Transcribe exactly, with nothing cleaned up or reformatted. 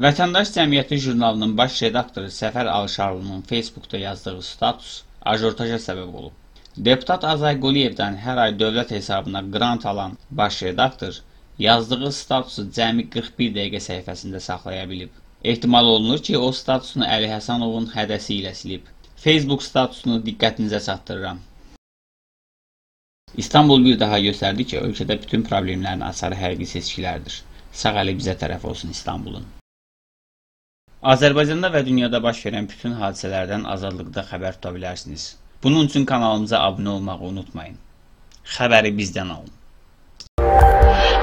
Vətəndaş Cəmiyyəti jurnalının baş redaktoru Səfər Alışarlının Facebookda yazdığı status ajortaja səbəb olub. Deputat Azay Quliyevdən hər ay dövlət hesabına qrant alan baş redaktor yazdığı statusu cəmi qırx bir dəqiqə səhifəsində saxlaya bilib. Ehtimal olunur ki, o statusunu Əli Həsənovun hədəsi ilə silib. Facebook statusunu diqqətinizə çatdırıram. İstanbul bir daha göstərdi ki, ölkədə bütün problemlərin açarı həqiqi seçkilərdir. Sağ əli bizə tərəf olsun İstanbulun. Azərbaycanda və dünyada baş verən bütün hadisələrdən azadlıqda xəbər tuta bilərsiniz. Bunun üçün kanalımıza abunə olmağı unutmayın. Xəbəri bizdən alın.